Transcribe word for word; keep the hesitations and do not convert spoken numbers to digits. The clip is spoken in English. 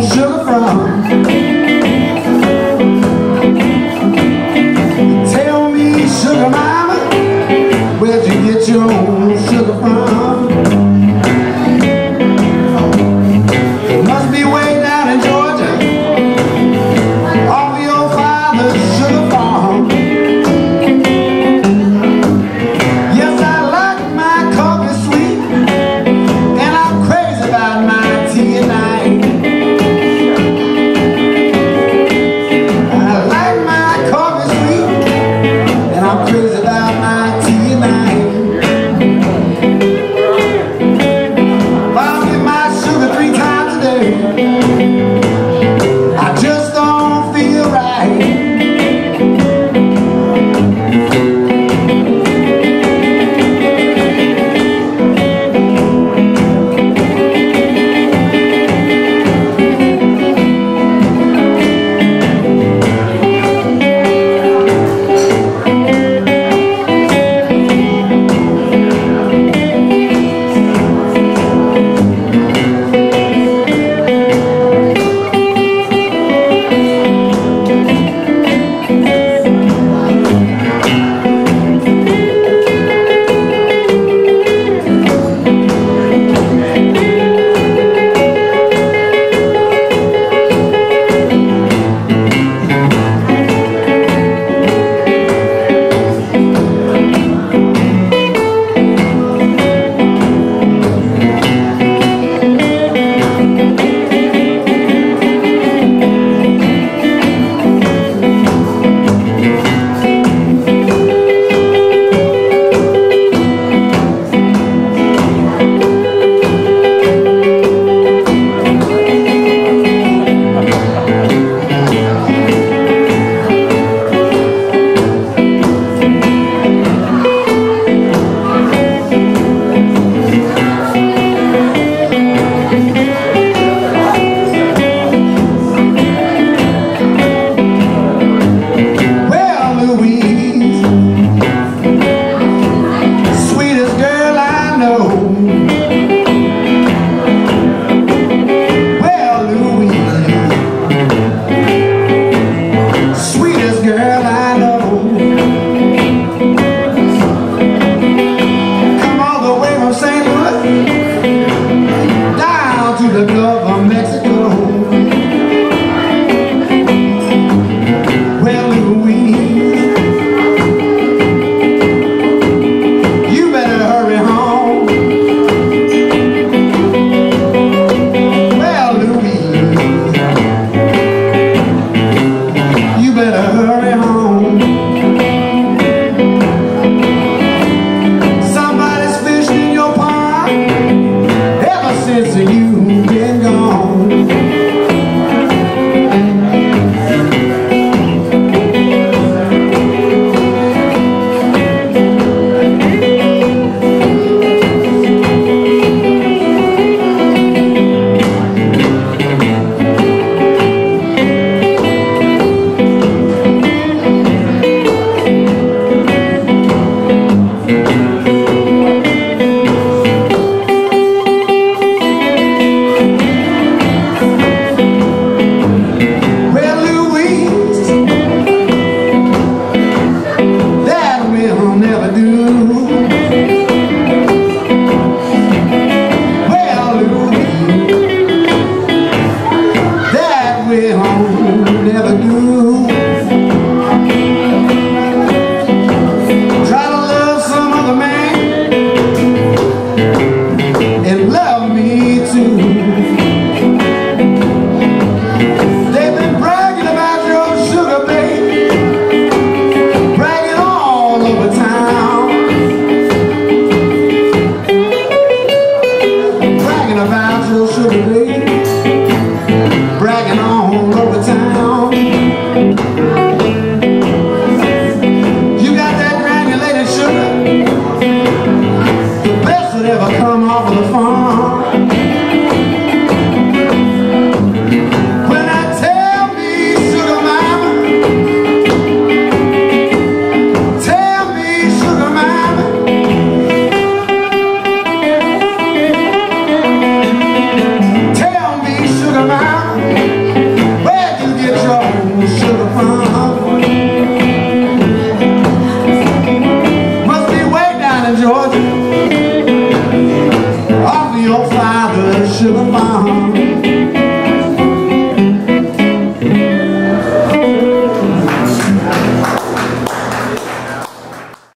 sugar from? Tell me, sugar mama, where'd you get your own sugar from? It must be way down in Georgia, off your father's sugar farm. Yes, I like my coffee sweet, and I'm crazy about my tea at night. I like my coffee sweet, and I'm crazy about my tea at night. If I don't get my sugar three times a day, I just don't feel right. The Gulf of Mexico. Well, Louise, you better hurry home. Well, Louise, you better hurry home. Somebody's fishing in your pond ever since you been gone. Never do.